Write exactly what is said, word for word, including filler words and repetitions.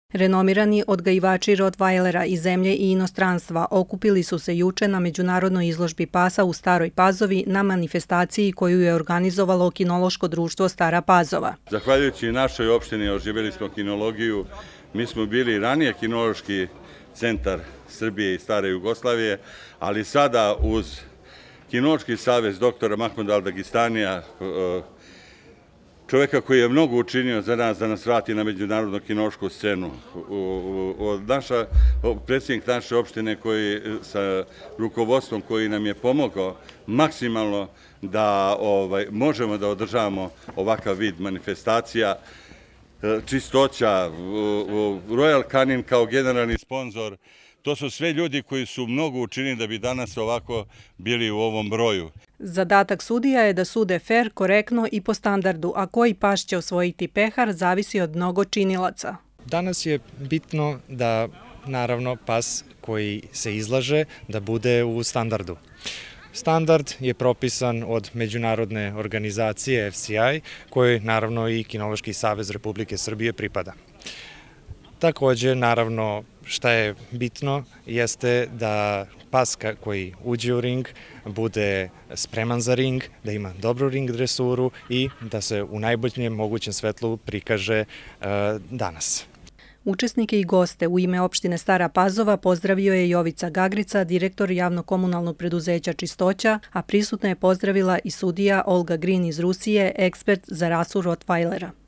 Renomirani odgajivači Rottweilera iz zemlje i inostranstva okupili su se juče na međunarodnoj izložbi pasa u Staroj Pazovi na manifestaciji koju je organizovalo Kinološko društvo Stara Pazova. Zahvaljujući našoj opštini oživjeli smo kinologiju. Mi smo bili ranije kinološki centar Srbije i stare Jugoslavije, ali sada uz Kinološki savez doktora Mahmuda Al-Dagistanija, čovjeka koji je mnogo učinio za nas, da nas vrati na međunarodnu kinološku scenu. Naša, predsjednik naše opštine koji, sa rukovodstvom koji nam je pomogao maksimalno da ovaj, možemo da održavamo ovakav vid manifestacija, Čistoća, Royal Canin kao generalni sponzor, to su sve ljudi koji su mnogo učinili da bi danas ovako bili u ovom broju. Zadatak sudija je da sude fer, korektno i po standardu, a koji pas će osvojiti pehar zavisi od mnogo činilaca. Danas je bitno da, naravno, pas koji se izlaže da bude u standardu. Standard je propisan od međunarodne organizacije F C I, kojoj naravno i Kinološki savez Republike Srbije pripada. Također, naravno, šta je bitno jeste da pas koji uđe u ring bude spreman za ring, da ima dobru ring dresuru i da se u najboljem mogućem svetlu prikaže danas. Učesnike i goste u ime opštine Stara Pazova pozdravio je Jovica Gagrica, direktor javno-komunalnog preduzeća Čistoća, a prisutno je pozdravila i sudija Olga Green iz Rusije, ekspert za rasu Rottweilera.